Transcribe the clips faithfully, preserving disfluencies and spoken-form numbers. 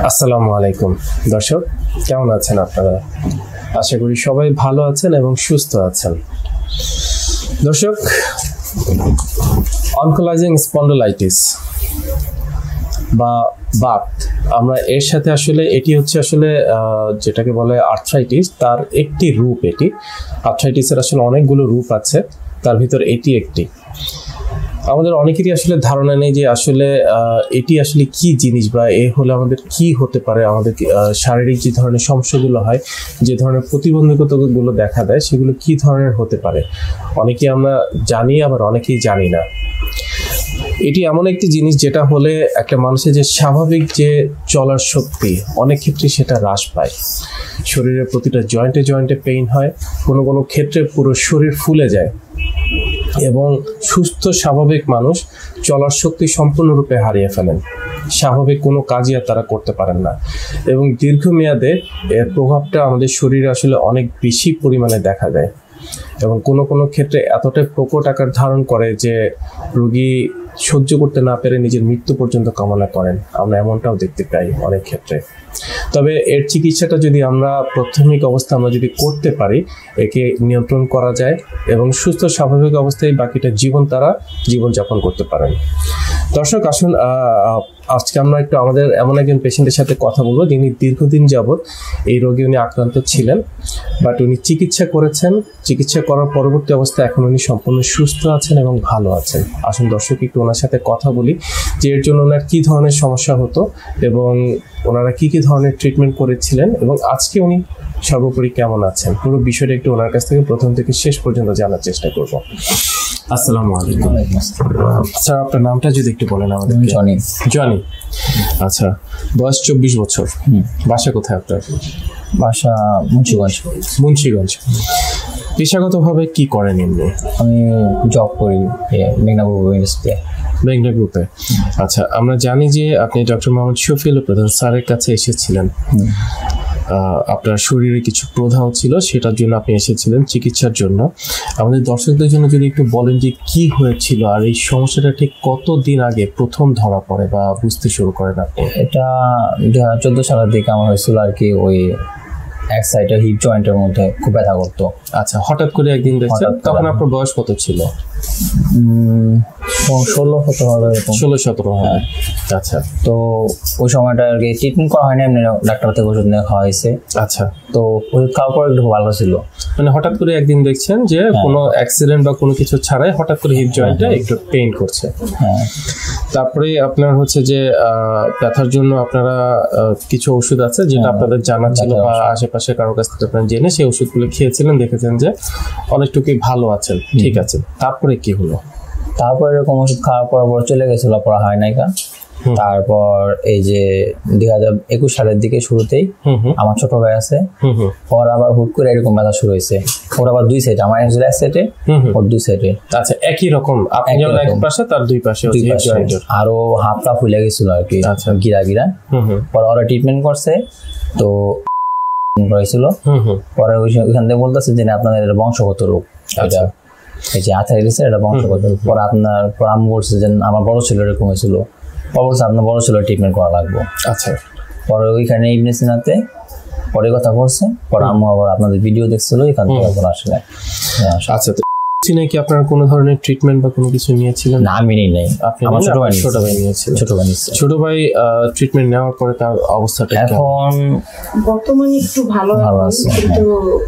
আসসালামু আলাইকুম দর্শক, কেমন আছেন আপনারা? আশা করি সবাই ভালো আছেন এবং সুস্থ আছেন। দর্শক, অনকোলাইজিং স্পন্ডোলাইটিস বা বাত, আমরা এর সাথে আসলে এটি হচ্ছে আসলে যেটাকে বলে আর্থ্রাইটিস, তার একটি রূপ। এটি আর্থ্রাইটিসের আসলে অনেকগুলো রূপ আছে, তার ভিতর এটি একটি। আমাদের অনেকেরই আসলে ধারণা নেই যে আসলে এটি আসলে কি জিনিস বা এ হলে আমাদের কি হতে পারে, আমাদের শারীরিক যে ধরনের সমস্যাগুলো হয়, যে ধরনের প্রতিবন্ধকতাগুলো দেখা দেয়, সেগুলো কি ধরনের হতে পারে। অনেকেই আমরা জানি, আবার অনেকেই জানি না। এটি এমন একটি জিনিস যেটা হলে একটা মানুষের যে স্বাভাবিক যে চলার শক্তি, অনেক ক্ষেত্রে সেটা হ্রাস পায়। শরীরের প্রতিটা জয়েন্টে জয়েন্টে পেইন হয়, কোনো কোনো ক্ষেত্রে পুরো শরীর ফুলে যায় এবং সুস্থ স্বাভাবিক মানুষ চলার শক্তি সম্পূর্ণরূপে হারিয়ে ফেলেন। স্বাভাবিক কোনো কাজই আর তারা করতে পারেন না এবং দীর্ঘমেয়াদে এর প্রভাবটা আমাদের শরীরে আসলে অনেক বেশি পরিমাণে দেখা দেয় এবং কোনো কোনো ক্ষেত্রে এতটাই প্রকট আকার ধারণ করে যে রোগী সহ্য করতে না পেরে নিজের মৃত্যু পর্যন্ত কামনা করেন। আমরা এমনটাও দেখতে পাই অনেক ক্ষেত্রে। তবে এর চিকিৎসাটা যদি আমরা প্রাথমিক অবস্থা আমরা যদি করতে পারি, একে নিয়ন্ত্রণ করা যায় এবং সুস্থ স্বাভাবিক অবস্থায় বাকিটা জীবন তারা জীবনযাপন করতে পারেন। দর্শক আসুন, আজকে আমরা একটু আমাদের এমন একজন পেশেন্টের সাথে কথা বলবো যিনি দীর্ঘদিন যাবৎ এই রোগে উনি আক্রান্ত ছিলেন, বাট উনি চিকিৎসা করেছেন। চিকিৎসা করার পরবর্তী অবস্থায় এখন উনি সম্পূর্ণ সুস্থ আছেন এবং ভালো আছেন। আসুন দর্শক, একটু ওনার সাথে কথা বলি যে এর জন্য ওনার কী ধরনের সমস্যা হতো এবং ওনারা কী কী ধরনের ট্রিটমেন্ট করেছিলেন এবং আজকে উনি সর্বোপরি কেমন আছেন। পুরো বিষয়টা একটু ওনার কাছ থেকে প্রথম থেকে শেষ পর্যন্ত জানার চেষ্টা করব। আসসালামু আলাইকুম স্যার, আপনার নামটা যদি একটু বলেন আমাদের। জনি। জনি, আচ্ছা, বয়স চব্বিশ বছর। বাসা কোথায় আপনার? বাসা মুন্সিগঞ্জ। মুন্সিগঞ্জ। পেশাগতভাবে কি করেন এমনি? আমি জব করি মেঘনা গ্রুপ ইন্ডাস্ট্রিতে। মেঘনা গ্রুপে। আচ্ছা, আমরা জানি যে আপনি ডক্টর মোহাম্মদ শফিউল্লাহ প্রধান স্যারের কাছে এসেছিলেন। আপনার শরীরে কিছু প্রদাহ ছিল, সেটার জন্য আপনি এসেছিলেন চিকিৎসার জন্য। আমাদের দর্শকদের জন্য যদি একটু বলেন যে কি হয়েছিল আর এই সমস্যাটা ঠিক কতদিন আগে প্রথম ধরা পড়ে বা বুঝতে শুরু করেন আপনি? এটা দুই হাজার চোদ্দ সালের দিকে আমার হয়েছিল আর কি। ওই এক সাইডে হিপ জয়েন্টের মধ্যে খুব ব্যথা করতো। আচ্ছা, হঠাৎ করে একদিন দেখছেন? তখন আপনার বয়স কত ছিল? ষোলো সতেরো হবে, ষোলো সতেরো হবে। আচ্ছা, তো ওই সময়টা আর কি ট্রিটমেন্ট করা হয়নি, এমনি ডাক্তার থেকে ওষুধ নিয়ে খাওয়া হয়েছে। আচ্ছা, তো ওষুধ খাওয়ার পর একটু ভালো ছিল। মানে হঠাৎ করে একদিন দেখছেন যে কোনো অ্যাক্সিডেন্ট বা কোনো কিছু ছাড়াই হঠাৎ করে হিপ জয়েন্টে একটু পেইন করছে। হ্যাঁ, তারপরে আপনার হচ্ছে যে ব্যথার জন্য আপনারা কিছু ওষুধ আছে যেটা আপনাদের জানা ছিল বা আশেপাশে কারোর কাছ থেকে আপনারা জেনে সেই ওষুধগুলো খেয়েছিলেন, দেখেছেন যে অনেকটুকুই ভালো আছেন, ঠিক আছে। তারপরে কি হলো? তারপর এরকম ওষুধ খাওয়ার পর পর চলে গেছিল, পড়া হয় নাই কা। তারপর এই যে দুই হাজার একুশ সালের দিকে শুরুতেই আমার ছোট ভাই আছে, ওর আবার হুট করে এরকম ব্যথা শুরু হয়েছে। ওর আবার দুই সাইডে, আমার এক সাইডে ওর দুই সাইডে। আচ্ছা, একই রকম, আপনি যেমন এক পাশে তার দুই পাশে, আরো হাতটা ফুলে গেছিল আর কি। আচ্ছা, গিরা গিরা। পরে ওরা ট্রিটমেন্ট করছে, তো হয়েছিল। পরে ওইখান থেকে বলতেছে যে আপনাদের বংশগত রোগ, এটা এই যে আর্থ্রাইটিস, এটা বংশগত। পরে আপনার পর আমি বলছে যে আমার বড় ছিল এরকম হয়েছিল, বলছে আপনার বড় ছিল ট্রিটমেন্ট করা লাগবে। আচ্ছা, পরে ওইখানে ইবনে সিনাতে পরে কথা বলছে। পরে আম্মু আবার আপনাদের ভিডিও দেখছিল, এখান থেকে এখন আসলে। আচ্ছা, তো কি আপনারা কোনো ধরনের ট্রিটমেন্ট বা কোনো কিছু নিয়েছিলেন? না, আমি নেই নাই। আমার ছোট ভাই ছোট ভাই নিয়েছিল। ছোট ভাই নিয়েছিল। ছোট ভাই ট্রিটমেন্ট নেওয়ার পরে তার অবস্থাটা এখন বর্তমানে একটু ভালো আছে, কিন্তু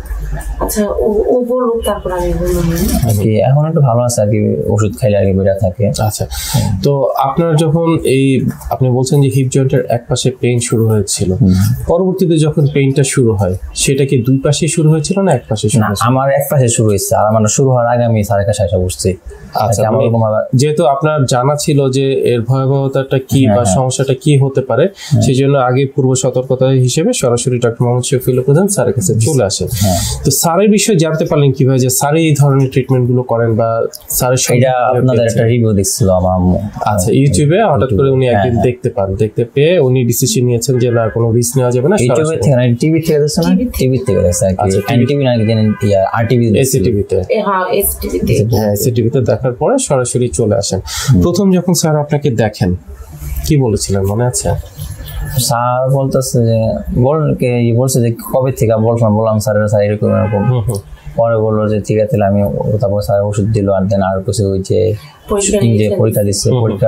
আচ্ছা ও ও বলুক তারপর আমি বলবো আর কি। এখন একটু ভালো আছে আর কি, ওষুধ খাইলে আর কি বেড়ে থাকে। আচ্ছা, তো আপনার যখন এই আপনি বলছেন যে হিপ জয়েন্টের এক পাশে পেইন শুরু হয়েছিল, পরবর্তীতে যখন পেইনটা শুরু হয় সেটা কি দুই পাশে শুরু হয়েছিল না এক পাশে শুরু হয়েছিল? আমার এক পাশে শুরু হয়েছে, আর আমার শুরু হওয়ার আগে আমি স্যারের কাছে এসে বসছি। আচ্ছা, যেহেতু আপনার জানা ছিল যে এর ভয়াবহতাটা কি বা সমস্যাটা কি হতে পারে, সেই জন্য আগে পূর্ব সতর্কতা হিসেবে সরাসরি ডক্টর মোহাম্মদ শফিউল্লাহ প্রধান স্যারের কাছে চলে আসেন। তো স্যারের বিষয়ে জানতে পারলেন কিভাবে যে স্যার এই ধরনের ট্রিটমেন্ট গুলো করেন বা স্যারের সেটা আপনাদের একটা রিভিউ দেখছিল আমার আম্মু। আচ্ছা, ইউটিউবে হঠাৎ করে উনি একদিন দেখতে পান, দেখতে পেয়ে উনি ডিসিশন নিয়েছেন যে না, কোনো রিস্ক নেওয়া যাবে না। ইউটিউবে থেকে না, টিভি থেকে দেখছেন? টিভি থেকে দেখছেন আর কি। এনটিভি না কি জানেন, ইয়া আরটিভি, এসিটিভিতে। হ্যাঁ, এসটিভিতে। হ্যাঁ, এসিটিভিতে দেখার পরে সরাসরি চলে আসেন। প্রথম যখন স্যার আপনাকে দেখেন কি বলেছিলেন মনে আছে? স্যার বলতেছে যে বল বলছে যে কবে থেকে বললাম বললাম স্যার স্যার এরকম এরকম পরে বললো যে ঠিক আছে আমি তারপর স্যার ওষুধ দিল আর দেন আর কিছু ওই যে পরীক্ষা দিচ্ছে পরীক্ষা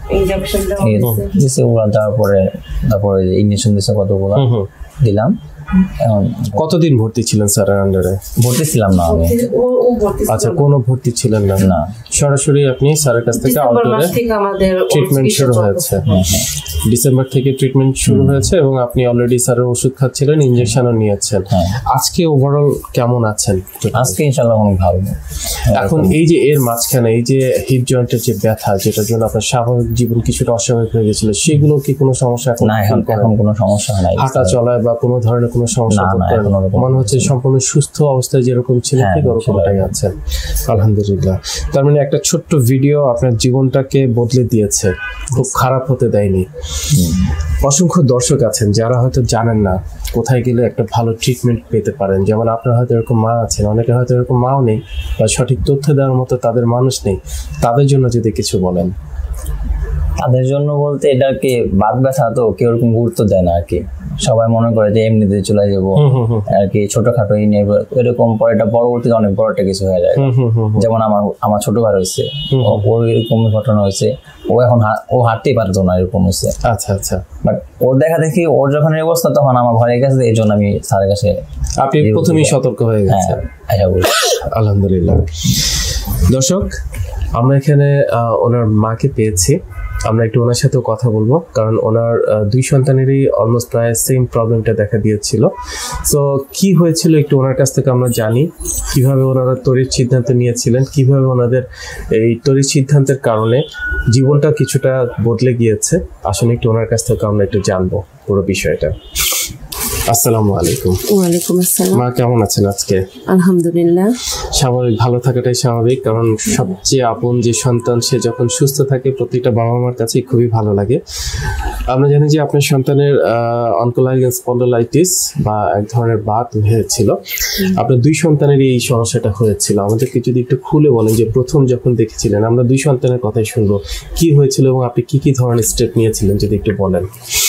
দিচ্ছে ওগুলো তারপরে তারপরে ইঞ্জেকশন দিচ্ছে কতগুলো দিলাম। কতদিন ভর্তি ছিলেন স্যারের আন্ডারে? ভর্তি ছিলাম না আমি। আচ্ছা, কোনো ভর্তি ছিলেন না? না, সরাসরি আপনি স্যারের কাছ থেকে আউটডোরে ট্রিটমেন্ট শুরু হয়েছে। ডিসেম্বর থেকে ট্রিটমেন্ট শুরু হয়েছে এবং আপনি অলরেডি স্যারের ওষুধ খাচ্ছিলেন, ইনজেকশনও নিয়েছেন। আজকে ওভারঅল কেমন আছেন? আজকে ইনশাআল্লাহ অনেক ভালো। এখন এই যে এর মাঝখানে এই যে হিপ জয়েন্টের যে ব্যথা, যেটার জন্য আপনার স্বাভাবিক জীবন কিছুটা অস্বাভাবিক হয়ে গেছিল, সেগুলো কি কোনো সমস্যা? না, এখন এখন কোনো সমস্যা নাই। হাঁটা চলায় বা কোনো ধরনের কোনো সমস্যা মনে হচ্ছে? সম্পূর্ণ সুস্থ অবস্থায় যেরকম ছিল ঠিক ওরকমটাই আছেন, আলহামদুলিল্লাহ। তার মানে একটা ছোট্ট ভিডিও আপনার জীবনটাকে বদলে দিয়েছে, খুব খারাপ হতে দেয়নি। অসংখ্য দর্শক আছেন যারা হয়তো জানেন না কোথায় গেলে একটা ভালো ট্রিটমেন্ট পেতে পারেন। যেমন আপনার হয়তো এরকম মা আছেন, অনেকের হয়তো এরকম মাও নেই বা সঠিক তথ্য দেওয়ার মতো তাদের মানুষ নেই। তাদের জন্য যদি কিছু বলেন। তাদের জন্য বলতে এটাকে বাত ব্যথা তো কেউ এরকম গুরুত্ব দেয় না আর কি, সবাই মনে করে যে এমনিতে চলে যাবো আর কি, ছোটখাটো এরকম পরে এটা পরবর্তীতে অনেক বড় একটা কিছু হয়ে যায়। যেমন আমার আমার ছোট ভাই হয়েছে, ওর এরকম ঘটনা হয়েছে, ও এখন ও হাঁটতেই পারতো না, এরকম হয়েছে। আচ্ছা আচ্ছা। বাট ওর দেখা দেখি ওর যখন এই অবস্থা তখন আমার ঘরের কাছে, এই জন্য আমি স্যারের কাছে আপনি প্রথমেই সতর্ক হয়ে গেছেন। আলহামদুলিল্লাহ। দর্শক, আমরা এখানে ওনার মাকে পেয়েছি, আমরা একটু ওনার সাথেও কথা বলবো, কারণ ওনার দুই সন্তানেরই অলমোস্ট প্রায় সেম প্রবলেমটা দেখা দিয়েছিল। সো কি হয়েছিল একটু ওনার কাছ থেকে আমরা জানি, কিভাবে ওনারা তড়িৎ সিদ্ধান্ত নিয়েছিলেন, কিভাবে ওনাদের এই তড়িৎ সিদ্ধান্তের কারণে জীবনটা কিছুটা বদলে গিয়েছে। আসলে একটু ওনার কাছ থেকে আমরা একটু জানবো পুরো বিষয়টা। আসসালামু আলাইকুম। ওয়ালাইকুম আসসালাম। মা কেমন আছেন আজকে? আলহামদুলিল্লাহ। স্বাভাবিক, ভালো থাকাটাই স্বাভাবিক, কারণ সবচেয়ে আপন যে সন্তান সে যখন সুস্থ থাকে প্রতিটা বাবা মার কাছে খুবই ভালো লাগে। আমরা জানি যে আপনার সন্তানের অনকোলাইজিং স্পন্ডোলাইটিস বা এক ধরনের বাত হয়েছিল। আপনার দুই সন্তানেরই এই সমস্যাটা হয়েছিল। আমাদেরকে যদি একটু খুলে বলেন যে প্রথম যখন দেখেছিলেন, আমরা দুই সন্তানের কথাই শুনবো, কি হয়েছিল এবং আপনি কি কি ধরনের স্টেপ নিয়েছিলেন যদি একটু বলেন।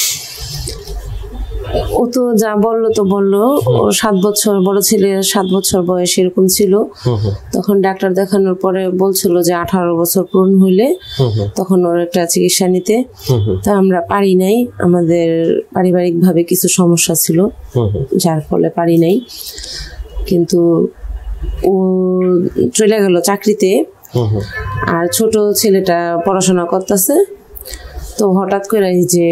ও তো যা বললো তো বললো, ও সাত বছর বড় ছেলে, সাত বছর বয়স এরকম ছিল। তখন ডাক্তার দেখানোর পরে বলছিল যে আঠারো বছর পূর্ণ হইলে তখন ওর একটা চিকিৎসা নিতে। তা আমরা পারি নাই, আমাদের পারিবারিক ভাবে কিছু সমস্যা ছিল যার ফলে পারি নাই। কিন্তু ও চলে গেল চাকরিতে, আর ছোট ছেলেটা পড়াশোনা করতেছে। তো হঠাৎ করে যে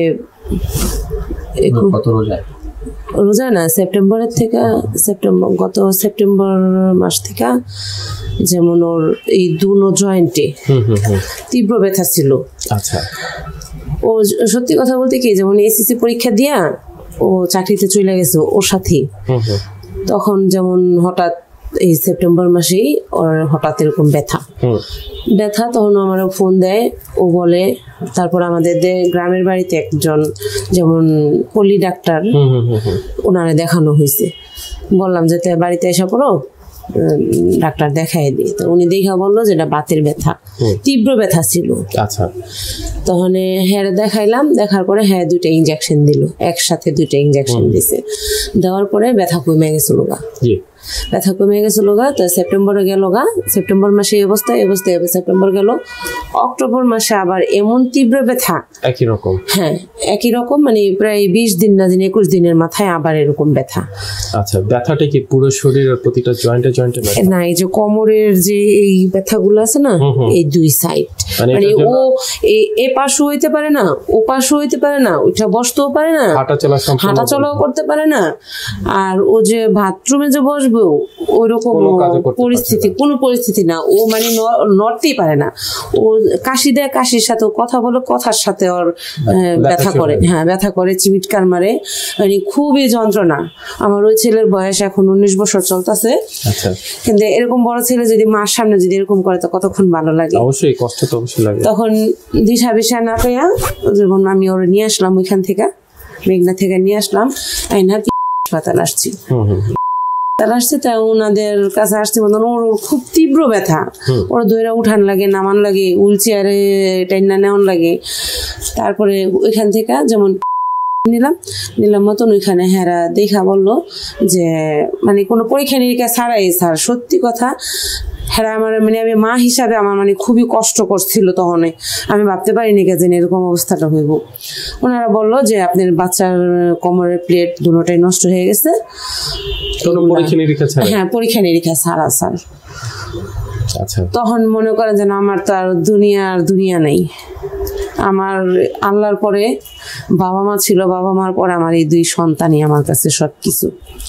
রোজা না সেপ্টেম্বরের থেকে সেপ্টেম্বর গত সেপ্টেম্বর মাস থেকে যেমন ওর এই দুনো জয়েন্টে তীব্র ব্যথা ছিল। আচ্ছা। ও সত্যি কথা বলতে কি, যেমন এসএসসি পরীক্ষা দিয়া ও চাকরিতে চলে গেছে ওর সাথে, তখন যেমন হঠাৎ এই সেপ্টেম্বর মাসেই ওর হঠাৎ এরকম ব্যথা ব্যথা তখন আমার ফোন দেয়, ও বলে। তারপর আমাদের গ্রামের বাড়িতে একজন যেমন পল্লী ডাক্তার, ওনারে দেখানো হয়েছে। বললাম যে বাড়িতে এসে পড়ো, ডাক্তার দেখাই দিই। তো উনি দেখা বললো যে এটা বাতের ব্যথা, তীব্র ব্যথা ছিল। আচ্ছা। তখন হ্যাঁ দেখাইলাম, দেখার পরে হ্যাঁ দুইটা ইঞ্জেকশন দিল, একসাথে দুইটা ইঞ্জেকশন দিছে। দেওয়ার পরে ব্যথা কমে গেছিল গা, ব্যথা কমে গেছিল গা। তো সেপ্টেম্বরে গেল গা, সেপ্টেম্বর মাসে এই অবস্থায় এই অবস্থায় সেপ্টেম্বর গেল, অক্টোবর মাসে আবার এমন তীব্র ব্যথা একই রকম, হ্যাঁ একই রকম, মানে প্রায় বিশ দিন না দিন একুশ দিনের মাথায় আবার এরকম ব্যথা। আচ্ছা, ব্যথাটা কি পুরো শরীরের প্রতিটা জয়েন্টে জয়েন্টে না, এই যে কোমরের যে এই ব্যথাগুলো আছে না, এই দুই সাইড, মানে ও এ পাশও হইতে পারে না, ও পাশও হইতে পারে না, ওইটা বসতেও পারে না, হাঁটা চলা হাঁটা চলাও করতে পারে না। আর ও যে বাথরুমে যে বসবে ওইরকম পরিস্থিতি, কোনো পরিস্থিতি না, ও মানে নড়তেই পারে না। ও কাশি দেয়, কাশির সাথে কথা বলে, কথার সাথে ওর ব্যথা করে, হ্যাঁ ব্যথা করে, চিমিটকার মারে, মানে খুবই যন্ত্রণা। আমার ওই ছেলের বয়স এখন উনিশ বছর চলতেছে, কিন্তু এরকম বড় ছেলে যদি মার সামনে যদি এরকম করে তো কতক্ষণ ভালো লাগে, অবশ্যই কষ্ট তো অবশ্যই লাগে। তখন দিশা বিশা না পেয়া যেমন আমি ওর নিয়ে আসলাম ওইখান থেকে, মেঘনা থেকে নিয়ে আসলাম, আইনা হাসপাতাল আসছি আসছে। তাই ওনাদের কাছে আসছে, ওর খুব তীব্র ব্যথা, ওরা দইরা উঠান লাগে, নামান লাগে, হুইল চেয়ারে টাইনা নেওয়ান লাগে। তারপরে ওইখান থেকে যেমন নিলাম নিলাম মতন ওইখানে হেরা দেখা বললো যে মানে কোনো পরীক্ষা নিরীক্ষা ছাড়াই স্যার সত্যি কথা হেরা আমার মানে আমি মা হিসাবে আমার মানে খুবই কষ্ট করছিল তখন আমি ভাবতে পারিনি যে এরকম অবস্থাটা হইব ওনারা বললো যে আপনার বাচ্চার কোমরের প্লেট দুটোটাই নষ্ট হয়ে গেছে হ্যাঁ পরীক্ষা নিরীক্ষা ছাড়া স্যার তখন মনে করেন যেন আমার তো আর দুনিয়ার দুনিয়া নেই আমার আল্লাহর পরে বাবা মা ছিল বাবা মার পরে আমার এই দুই সন্তানই আমার কাছে সব কিছু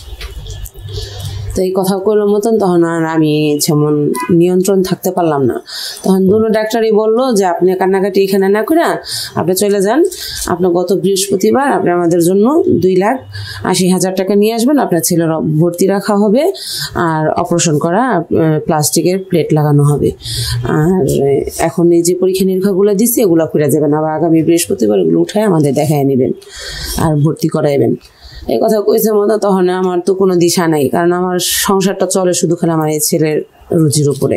তো এই কথা কইলাম মতন তখন আর আমি যেমন নিয়ন্ত্রণ থাকতে পারলাম না তখন দুটো ডাক্তারই বললো যে আপনি কান্নাকাটি এখানে না করে আপনি চলে যান আপনি গত বৃহস্পতিবার আপনি আমাদের জন্য দুই লাখ আশি হাজার টাকা নিয়ে আসবেন আপনার ছেলের ভর্তি রাখা হবে আর অপারেশন করা প্লাস্টিকের প্লেট লাগানো হবে আর এখন এই যে পরীক্ষা নিরীক্ষাগুলো দিচ্ছি এগুলো করে যাবেন আবার আগামী বৃহস্পতিবার এগুলো উঠায় আমাদের দেখায় নেবেন আর ভর্তি করাইবেন এই কথা কইছে মতো তখন আমার তো কোনো দিশা নাই কারণ আমার সংসারটা চলে শুধু খালি আমার এই ছেলের রুজির উপরে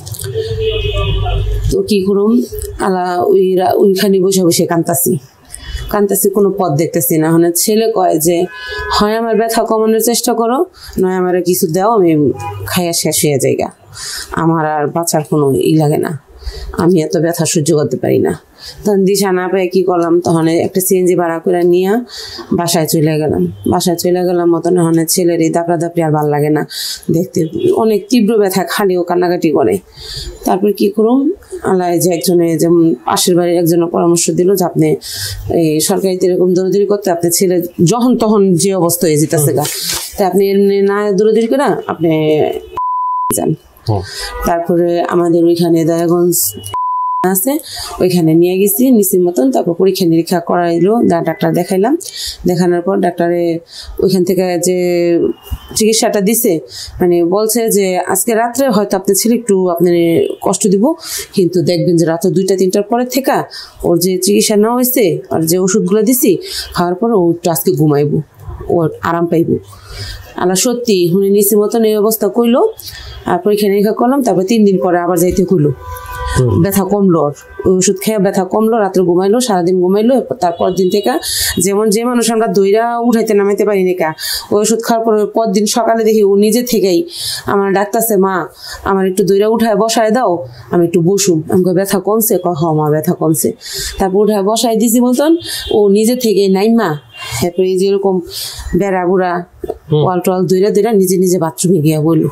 তো কি করুম আলা ওই ওইখানে বসে বসে কান্তাছি কান্তাছি কোনো পথ দেখতেছি না মানে ছেলে কয় যে হয় আমার ব্যথা কমানোর চেষ্টা করো নয় আমার কিছু দাও আমি খাইয়া শেষ হয়ে যাইগা আমার আর বাঁচার কোনো ই লাগে না আমি এত ব্যথা সহ্য করতে পারি না তখন দিশা না পেয়ে কী করলাম তখন একটা সিএনজি ভাড়া করে নিয়ে বাসায় চলে গেলাম বাসায় চলে গেলাম মতন ওখানে ছেলের এই দাপড়া দাপড়ি আর ভালো লাগে না দেখতে অনেক তীব্র ব্যথা খালিও কান্নাকাটি করে তারপরে কী করুম আল্লাহ যে একজনে যেমন পাশের বাড়ির একজনের পরামর্শ দিল যে আপনি এই সরকারিতে এরকম দৌড়াদৌড়ি করতে আপনার ছেলে যখন তখন যে অবস্থা হয়ে যেতেছে গা তা আপনি এমনি না দৌড়াদৌড়ি করে আপনি যান তারপরে আমাদের ওইখানে দয়াগঞ্জ আছে ওইখানে নিয়ে গেছি নিচের মতন তারপর পরীক্ষা নিরীক্ষা করাইলো ডাক্তার দেখাইলাম দেখানোর পর ডাক্তারে ওইখান থেকে যে চিকিৎসাটা দিছে মানে বলছে যে আজকে রাত্রে হয়তো আপনার ছেলে একটু আপনার কষ্ট দিব কিন্তু দেখবেন যে রাত্রে দুইটা তিনটার পরে থেকে ওর যে চিকিৎসা নেওয়া হয়েছে আর যে ওষুধগুলো দিছি খাওয়ার পর ও একটু আজকে ঘুমাইবো ও আরাম পাইব আল্লাহ সত্যি উনি নিচের মতন এই অবস্থা কইলো আর পরীক্ষা নিরীক্ষা করলাম তারপর তিন দিন পরে আবার যাইতে কইলো ব্যথা কমলো ওই ওষুধ খেয়ে ব্যথা কমলো রাত্রে ঘুমাইলো সারাদিন ঘুমাইলো তারপর দিন থেকে যেমন যে মানুষ আমরা দইরা উঠাইতে নামাইতে পারি না ওই ওষুধ খাওয়ার পর পর দিন সকালে দেখি ও নিজে থেকেই আমার ডাক্তারছে মা আমার একটু দইরা উঠায় বসায় দাও আমি একটু বসুম আমাকে ব্যথা কমছে কহ মা ব্যথা কমছে তারপর উঠায় বসায় দিছি মতন ও নিজে থেকে নাই মা এরপরে এই যেরকম বেড়া বুড়া ওয়াল টোয়াল দইরা দইরা নিজে নিজে বাথরুমে গিয়া বললো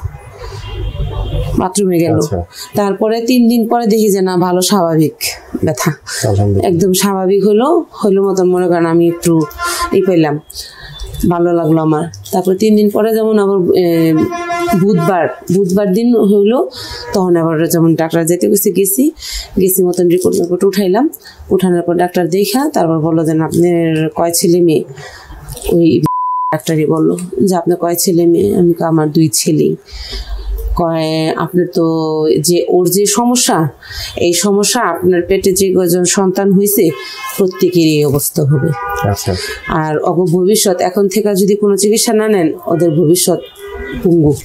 বাথরুমে গেল তারপরে তিন দিন পরে দেখি যে না ভালো স্বাভাবিক ব্যথা একদম স্বাভাবিক হলো হইলো মতন মনে করেন আমি একটু ই পেলাম ভালো লাগলো আমার তারপরে তিন দিন পরে যেমন আবার বুধবার বুধবার দিন হইলো তখন আবার যেমন ডাক্তার যেতে গেছি গেছি গেছি মতন রিপোর্ট রিপোর্ট উঠাইলাম উঠানোর পর ডাক্তার দেখা তারপর বললো যে আপনার কয় ছেলে মেয়ে ওই ডাক্তারই বললো যে আপনার কয় ছেলে মেয়ে আমি আমার দুই ছেলে কয় আপনার তো যে ওর যে সমস্যা এই সমস্যা আপনার পেটে যে কজন সন্তান হয়েছে প্রত্যেকেরই এই অবস্থা হবে আর অব ভবিষ্যৎ এখন থেকে যদি কোনো চিকিৎসা না নেন ওদের ভবিষ্যৎ পঙ্গু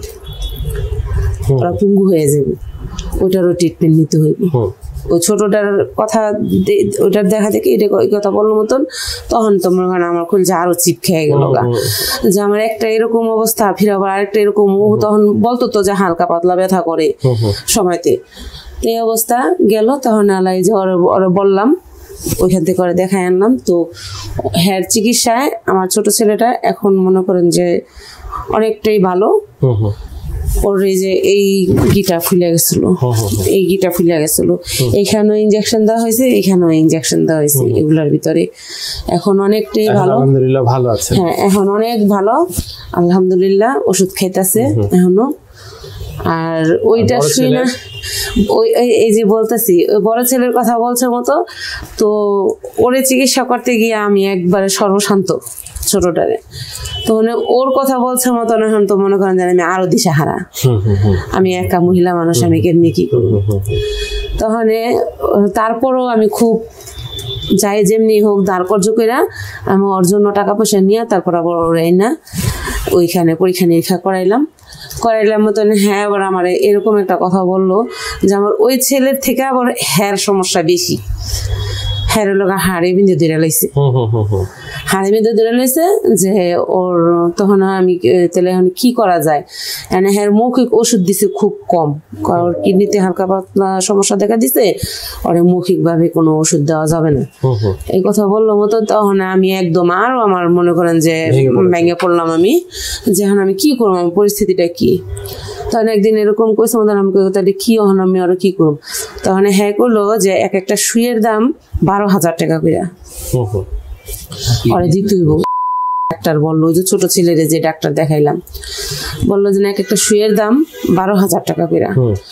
ওরা পঙ্গু হয়ে যাবে ওইটারও ট্রিটমেন্ট নিতে হইবে ওই ছোটটার কথা ওইটার দেখা দেখে এটা ওই কথা বলার মতন তখন তো মনে করেন আমার খুব যে আরো চিপ খেয়ে গেল গা যে আমার একটা এরকম অবস্থা ফির আবার আরেকটা এরকম ও তখন বলতো তো যে হালকা পাতলা ব্যথা করে সময়তে এই অবস্থা গেল তখন আলাই যে ওরা বললাম ওইখান থেকে করে দেখাই আনলাম তো হেয়ার চিকিৎসায় আমার ছোট ছেলেটা এখন মনে করেন যে অনেকটাই ভালো ওর এই যে এই গিটা ফুলে গেছিল এই গিটা ফুলে গেছিল এইখানেও ইনজেকশন দেওয়া হয়েছে এইখানেও ইনজেকশন দেওয়া হয়েছে এগুলার ভিতরে এখন অনেকটাই ভালো আলহামদুলিল্লাহ ভালো আছে হ্যাঁ এখন অনেক ভালো আলহামদুলিল্লাহ ওষুধ খাইতেছে এখনো আর ওইটা শুই না ওই এই যে বলতেছি ওই বড় ছেলের কথা বলছে মতো তো ওরে চিকিৎসা করতে গিয়ে আমি একবারে সর্বশান্ত ছোটটারে তো মানে ওর কথা বলছে মতন এখন তো মনে করেন যে আমি আরো দিশাহারা আমি একা মহিলা মানুষ আমি কেমনি কি করবো তখন তারপরও আমি খুব যাই যেমনি হোক দাঁড় কর্য করে আমি ওর জন্য টাকা পয়সা নিয়ে তারপর আবার ওরাই না ওইখানে পরীক্ষা নিরীক্ষা করাইলাম করাইলাম মতন হ্যাঁ আবার আমার এরকম একটা কথা বললো যে আমার ওই ছেলের থেকে আবার হ্যার সমস্যা বেশি হ্যাঁ লগা হাড়ে বিন্দু ধরে লাইছে হাড়ে বিন্দু ধরে লাইছে যে ওর তখন আমি তাহলে এখন কি করা যায় এনে হ্যাঁ মৌখিক ওষুধ দিছে খুব কম কারণ কিডনিতে হালকা পাতলা সমস্যা দেখা দিছে ওরে মৌখিক ভাবে কোনো ওষুধ দেওয়া যাবে না এই কথা বললো মতো তখন আমি একদম আরো আমার মনে করেন যে ভেঙে পড়লাম আমি যে এখন আমি কি করবো আমার পরিস্থিতিটা কি তখন একদিন এরকম কইছে আমাদের আমাকে তাহলে কি হন আমি আরো কি করব তখন হ্যাঁ করলো যে এক একটা শুয়ের দাম বারো হাজার টাকা করে ওরে দিতে হইব ডাক্তার বললো যে ছোট ছেলের যে ডাক্তার দেখাইলাম বললো যে এক একটা শুয়ের দাম বারো হাজার টাকা করে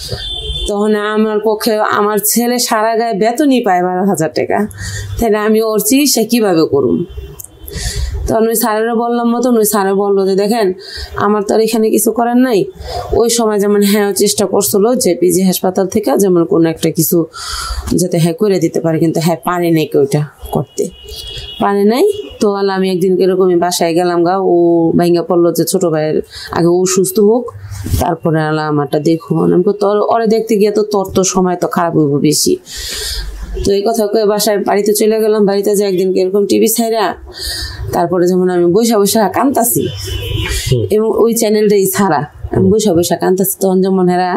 তখন আমার পক্ষে আমার ছেলে সারা গায়ে বেতনই পায় বারো হাজার টাকা তাহলে আমি ওর চিকিৎসা কিভাবে করুম তখন ওই স্যারেরও বললাম মতন ওই স্যারে বললো যে দেখেন আমার তো আর এখানে কিছু করার নাই ওই সময় যেমন হ্যাঁ চেষ্টা করছিল যে পিজি হাসপাতাল থেকে যেমন কোনো একটা কিছু যাতে হ্যাঁ করে দিতে পারে কিন্তু হ্যাঁ পারে নাই ওইটা করতে পারে নাই তো আল্লাহ আমি একদিন এরকমই বাসায় গেলাম গা ও ভাইঙ্গা পড়লো যে ছোট ভাইয়ের আগে ও সুস্থ হোক তারপরে আল্লাহ আমারটা দেখো আমি তোর ওরে দেখতে গিয়ে তো তোর তো সময় তো খারাপ হইব বেশি তো এই কথা কয়ে বাসায় বাড়িতে চলে গেলাম বাড়িতে যে একদিন এরকম টিভি ছাইরা তারপরে যেমন আমি বৈশা বৈশা কান্তাছি এবং ওই চ্যানেলটাই ছাড়া আমি বৈশা বৈশা কান্তাছি তখন যেমন হেরা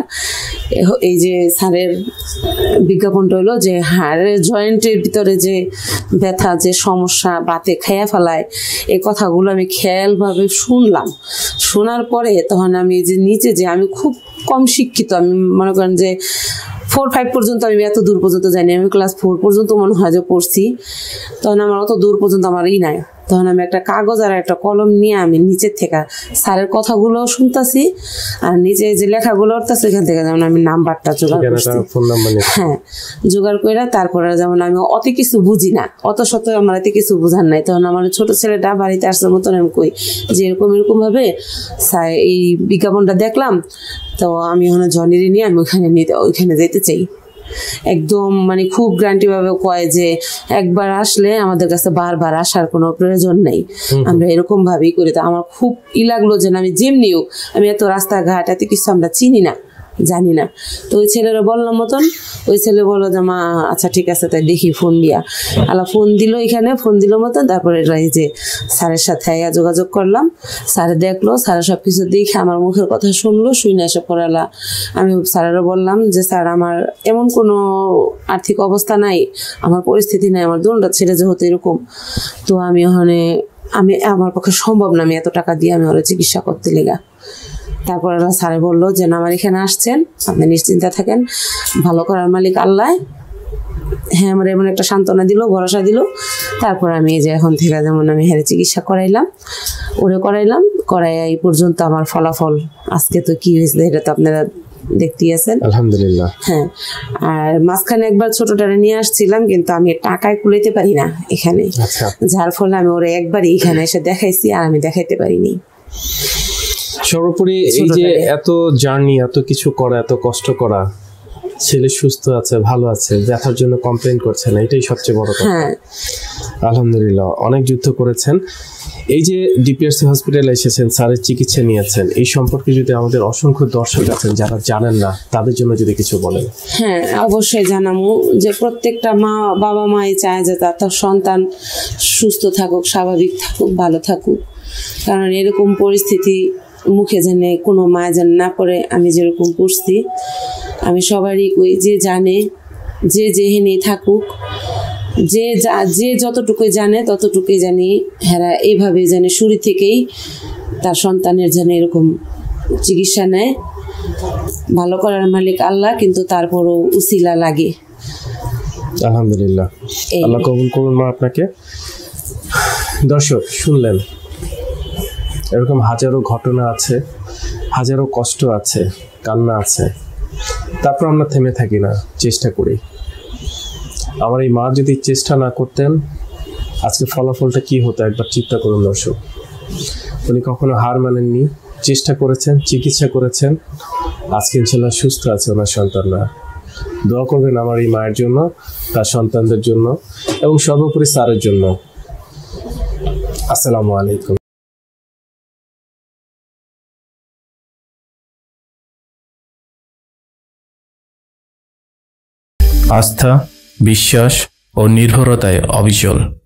এই যে স্যারের বিজ্ঞাপনটা হলো যে হাড়ের জয়েন্টের ভিতরে যে ব্যথা যে সমস্যা বাতে খাইয়া ফেলায় এই কথাগুলো আমি খেয়ালভাবে শুনলাম শোনার পরে তখন আমি যে নিচে যে আমি খুব কম শিক্ষিত আমি মনে করেন যে ফোর ফাইভ পর্যন্ত আমি এত দূর পর্যন্ত যাইনি আমি ক্লাস ফোর পর্যন্ত মনে হয় যে পড়ছি তখন আমার অত দূর পর্যন্ত আমার ই নাই তখন আমি একটা কাগজ আর একটা কলম নিয়ে আমি নিচের থেকে স্যারের কথাগুলো শুনতেছি আর নিচে যে লেখাগুলো উঠতেছে এখান থেকে যেমন আমি নাম্বারটা জোগাড় করছি হ্যাঁ জোগাড় করে তারপরে যেমন আমি অত কিছু বুঝি না অত শত আমার এত কিছু বুঝার নাই তখন আমার ছোট ছেলেটা বাড়িতে আসছে মতন আমি কই যে এরকম এরকম ভাবে এই বিজ্ঞাপনটা দেখলাম তো আমি ওখানে জনিরে নিয়ে আমি ওইখানে নিতে ওইখানে যেতে চাই একদম মানে খুব গ্যারান্টি ভাবে কয় যে একবার আসলে আমাদের কাছে বারবার আসার কোনো প্রয়োজন নেই আমরা এরকম ভাবেই করি তো আমার খুব ই লাগলো যে আমি যেমনিও আমি এত রাস্তাঘাট এত কিছু আমরা চিনি না জানি না তো ওই ছেলেরা বললাম মতন ওই ছেলে বললো যে মা আচ্ছা ঠিক আছে তাই দেখি ফোন দিয়া আলা ফোন দিল এখানে ফোন দিল মতন তারপরে এই যে স্যারের সাথে যোগাযোগ করলাম স্যারে দেখলো স্যারের সব কিছু দেখে আমার মুখের কথা শুনলো শুনে এসে পড়ালা আমি স্যারেরও বললাম যে স্যার আমার এমন কোনো আর্থিক অবস্থা নাই আমার পরিস্থিতি নাই আমার দুটা ছেলে যেহেতু এরকম তো আমি ওখানে আমি আমার পক্ষে সম্ভব না আমি এত টাকা দিয়ে আমি ওরা চিকিৎসা করতে লেগা তারপর স্যারে বললো যে না আমার এখানে আসছেন আপনি নিশ্চিন্তা থাকেন ভালো করার মালিক আল্লাহ হ্যাঁ আমার এমন একটা সান্ত্বনা দিল ভরসা দিল তারপর আমি এই যে এখন থেকে যেমন আমি হেরে চিকিৎসা করাইলাম ওরে করাইলাম করাই এই পর্যন্ত আমার ফলাফল আজকে তো কি হয়েছে এটা তো আপনারা দেখতেই আছেন আলহামদুলিল্লাহ হ্যাঁ আর মাঝখানে একবার ছোটটারে নিয়ে আসছিলাম কিন্তু আমি টাকায় কুলাইতে পারি না এখানে যার ফলে আমি ওরে একবারই এখানে এসে দেখাইছি আর আমি দেখাইতে পারিনি সর্বোপরি এই যে এত জার্নি এত কিছু করা এত কষ্ট করা ছেলে সুস্থ আছে ভালো আছে ব্যথার জন্য কমপ্লেইন করছে না এটাই সবচেয়ে বড় কথা আলহামদুলিল্লাহ অনেক যুদ্ধ করেছেন এই যে ডিপিআরসি হসপিটালে এসেছেন স্যারের চিকিৎসা নিয়েছেন এই সম্পর্কে যদি আমাদের অসংখ্য দর্শক আছেন যারা জানেন না তাদের জন্য যদি কিছু বলেন হ্যাঁ অবশ্যই জানাবো যে প্রত্যেকটা মা বাবা মাই চায় যে তার সন্তান সুস্থ থাকুক স্বাভাবিক থাকুক ভালো থাকুক কারণ এরকম পরিস্থিতি মুখে জেনে কোনো মা যেন না করে আমি যেরকম পড়ছি আমি সবারই কই যে জানে যে যেহেনে থাকুক যে যে যতটুকুই জানে ততটুকুই জানি হেরা এইভাবে জানে শুরু থেকেই তার সন্তানের যেন এরকম চিকিৎসা নেয় ভালো করার মালিক আল্লাহ কিন্তু তারপরও উসিলা লাগে আলহামদুলিল্লাহ আল্লাহ কবুল করুন মা আপনাকে দর্শক শুনলেন এরকম হাজারো ঘটনা আছে হাজারো কষ্ট আছে কান্না আছে তারপর আমরা থেমে থাকি না চেষ্টা করি আমার এই মা যদি চেষ্টা না করতেন আজকে ফলাফলটা কি হতো একবার চিন্তা করুন দর্শক উনি কখনো হার মানেননি চেষ্টা করেছেন চিকিৎসা করেছেন আজকে ইনশাআল্লাহ সুস্থ আছে ওনার সন্তানরা দোয়া করবেন আমার এই মায়ের জন্য তার সন্তানদের জন্য এবং সর্বোপরি স্যারের জন্য আসসালামু আলাইকুম আস্থা বিশ্বাস ও নির্ভরতায় অবিচল।